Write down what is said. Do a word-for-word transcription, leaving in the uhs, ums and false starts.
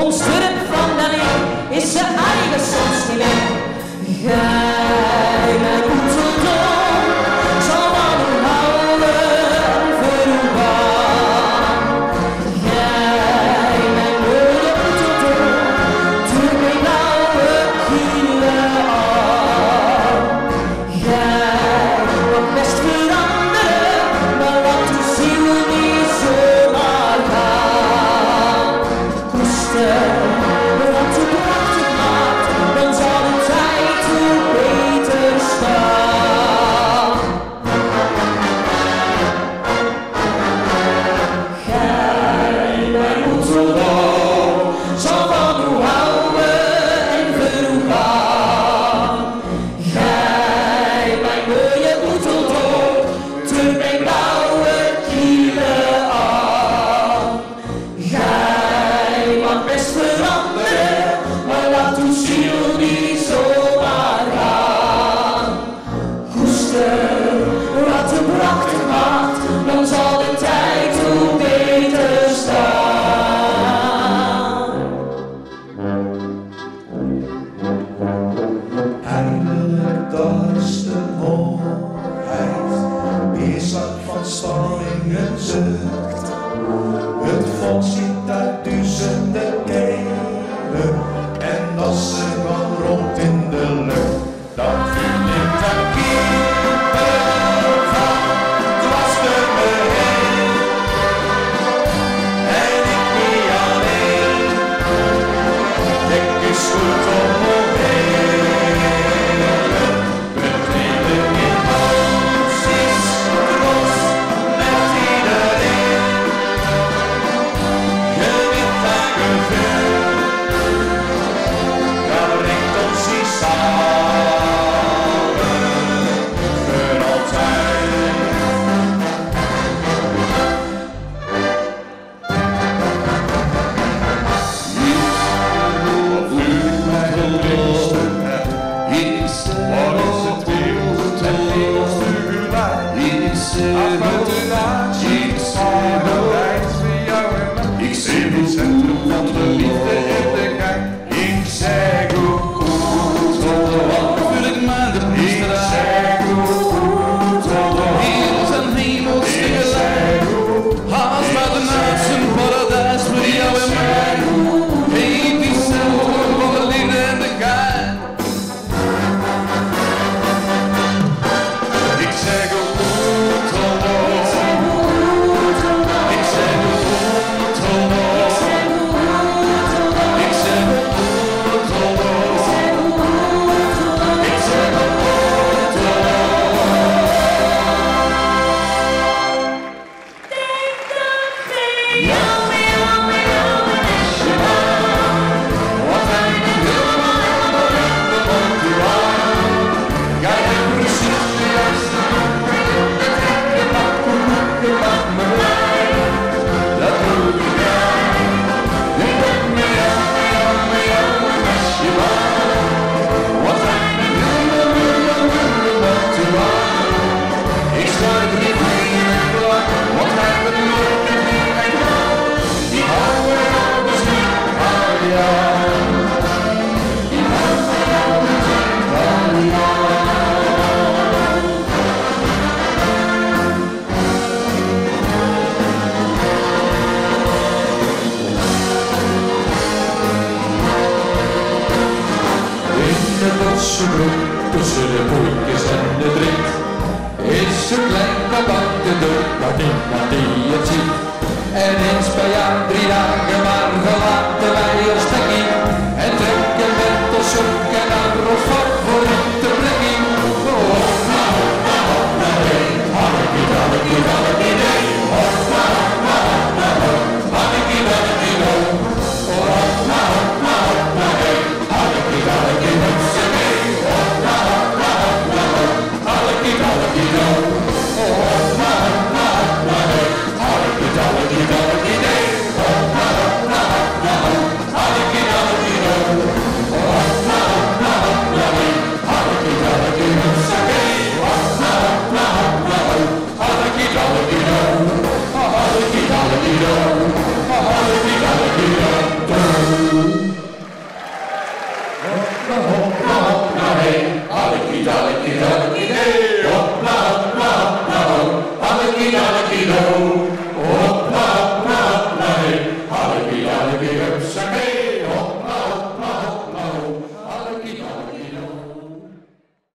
Ons dorp van Danny is zijn eigen soms niet meer. Gij mijn Oeteldonk zal van u houden en voor u gaan. Gij mijn mooie Oeteldonk, doe mijn blauwe kielen aan. Gij mag best veranderen, maar laat uw ziel niet zomaar gaan. Koester wat u prachtig maakt, dan zal de tijd hoe beter staan. Gij, mijn Oeteldonk, zal van u houden en voor u gaan. Gij, mijn mooie Oeteldonk, trek mijn blauwe kielen aan. Gij mag best veranderen, maar laat uw ziel niet zomaar gaan. Koester wat u prachtig maakt, dan zal de tijd hoe beter staan. Eindelijk, dat is de mooiheid, weerstand van spanning en zucht. Het volk ziet uit duizenden kelen en als ze van rond in de lucht. Dan vind ik dat kippen van dwars door me heen. En ik niet alleen, ik is goed om me heen. We delen in emoties, trots met iedereen. Gewit en gevecht, dat brengt ons hier samen voor altijd. Wat u mij het liefste hebt, wat is het wereld en liefst u mij? Ach, wat een naadje, paradijs voor jou en mij. Ik zie het centrum van de liefde en de kijk. Ik zeg Oeteldonk, wil ik maar de priester uit. Ik zeg Oeteldonk, hier is een hemels tegelijk. Haast maar de naad zijn paradijs voor jou en mij. Heet die centrum van de liefde en de kijk. Ik zeg Oeteldonk, ik zeg Oeteldonk, ik zeg Oeteldonk, ik zeg tussen de koeikjes en de driet is een klein kabouter door, maar niemand die het ziet. En eens per jaar drie dagen maar gelaten